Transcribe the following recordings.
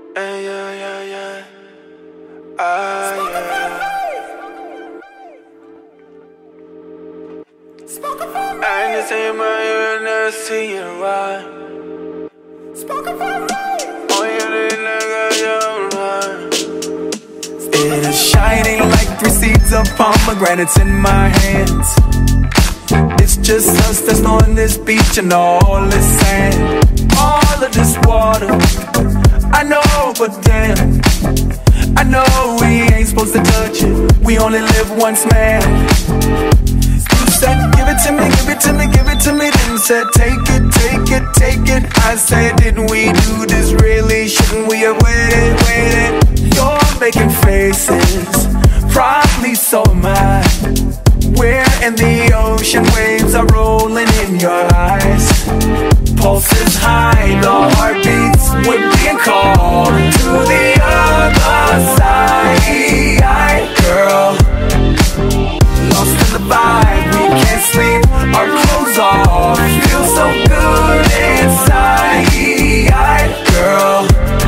Hey, yeah, yeah, yeah. Ah, yeah. I ain't say my ear, never see you right. Oh, yeah, it is shining like 3 seeds of pomegranates in my hands. It's just us that's on this beach and all this sand, all of this water. I know, but damn, I know we ain't supposed to touch it. We only live once, man. You said, give it to me, give it to me, give it to me. Then said, take it, take it, take it. I said, didn't we do this really? Shouldn't we have waited, waited? You're making faces, probably so am I. We're in the ocean, waves are rolling in your eyes. Pulses high, the heartbeats, we're being called to the other side. Girl, lost in the vibe, we can't sleep, our clothes off, feel so good inside. Girl,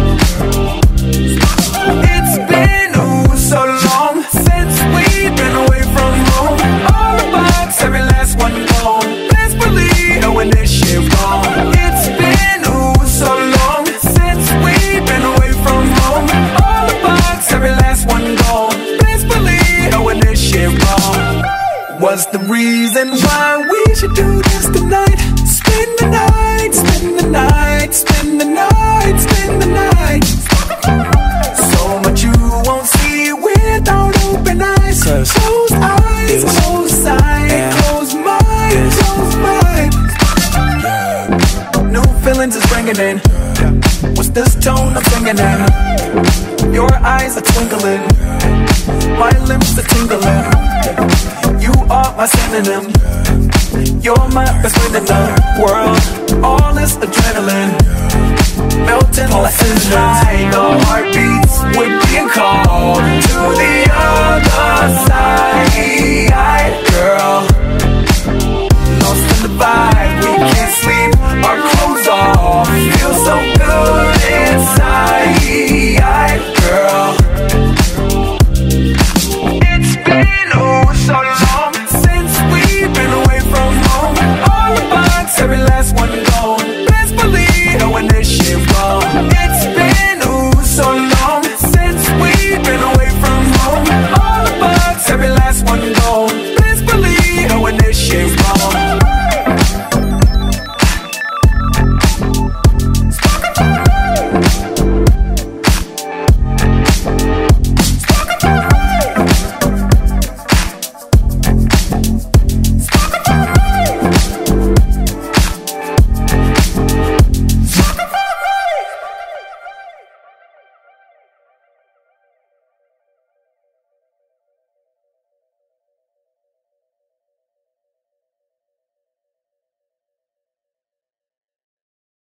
it's been so long since we've been away from home. All the vibes, every last one gone. Best believe knowing this shit wrong. It's been so long since we've been away from home. All the vibes, every last one gone. Best believe knowing this shit wrong. What's the reason why we should do this tonight? Spend the night, spend the night, spend the night, spend the night. So much you won't see without open eyes. Close eyes, close sight, close mind, close mind. New feelings is bringing in. What's this tone I'm singing in? Your eyes are twinkling, my lips are tingling. You are my synonym, you're my best friend in the world. All this adrenaline melting like cinnamon.